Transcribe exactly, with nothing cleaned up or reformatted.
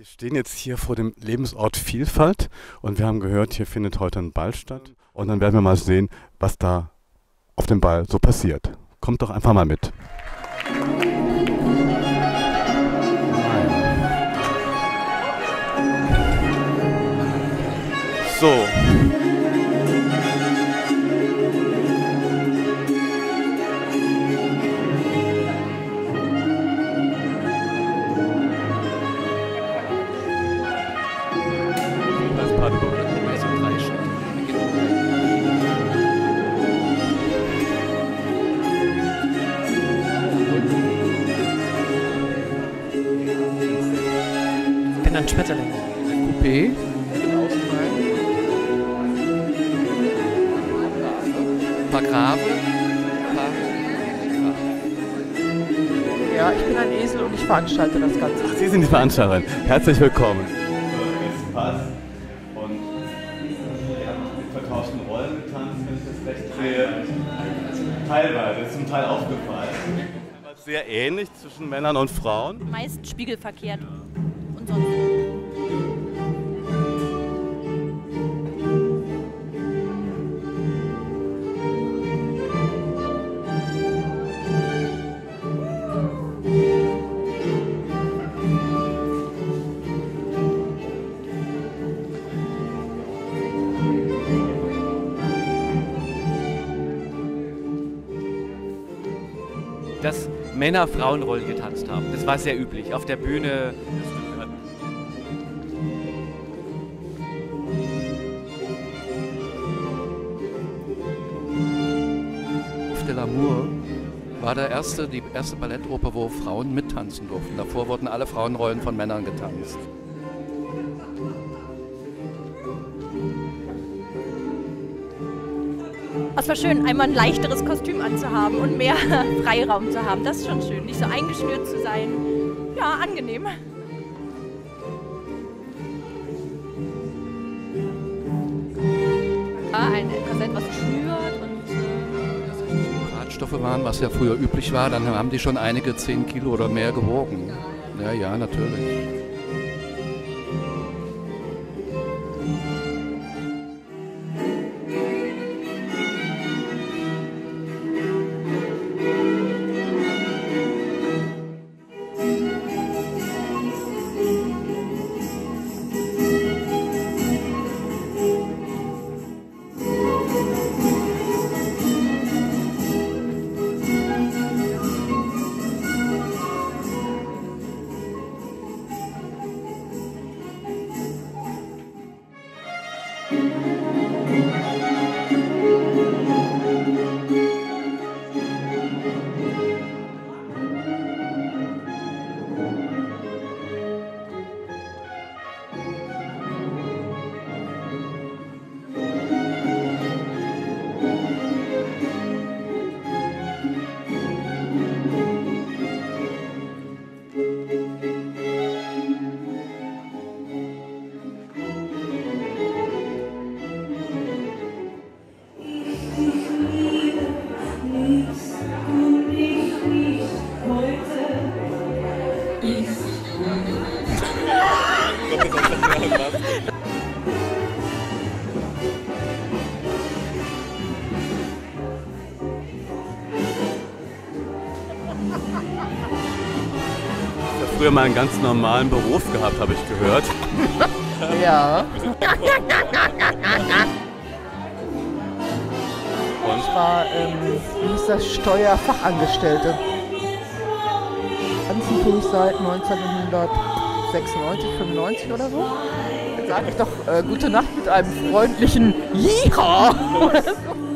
stehen jetzt hier vor dem Lebensort Vielfalt und wir haben gehört, hier findet heute ein Ball statt. Und dann werden wir mal sehen, was da auf dem Ball so passiert. Kommt doch einfach mal mit. So. Ich bin ein Schmetterling. Coupé. Ein paar Grabe. Ein paar Ja, ich bin ein Esel und ich veranstalte das Ganze. Ach, Sie sind die Veranstalterin. Herzlich willkommen. Pass. Und mit vertauschten Rollen getanzt, wenn ich das recht sehe. Teilweise, ist zum Teil aufgefallen. Sehr ähnlich zwischen Männern und Frauen. Meist spiegelverkehrt und sonst. Dass Männer Frauenrollen getanzt haben. Das war sehr üblich. Auf der Bühne. de l'Amour war der erste, die erste Ballettoper, wo Frauen mittanzen durften. Davor wurden alle Frauenrollen von Männern getanzt. Es war schön, einmal ein leichteres Kostüm anzuhaben und mehr Freiraum zu haben. Das ist schon schön, nicht so eingeschnürt zu sein. Ja, angenehm. Ja, ein etwas etwas geschnürt und äh Drahtstoffe waren, was ja früher üblich war, dann haben die schon einige zehn Kilo oder mehr gewogen. Ja, ja, natürlich. Früher mal einen ganz normalen Beruf gehabt, habe ich gehört. Ja. Und? Ich war, ähm, wie hieß das, Steuerfachangestellte. Tanzen tue ich seit neunzehnhundertsechsundneunzig, fünfundneunzig oder so. Dann sage ich doch äh, gute Nacht mit einem freundlichen Jiha.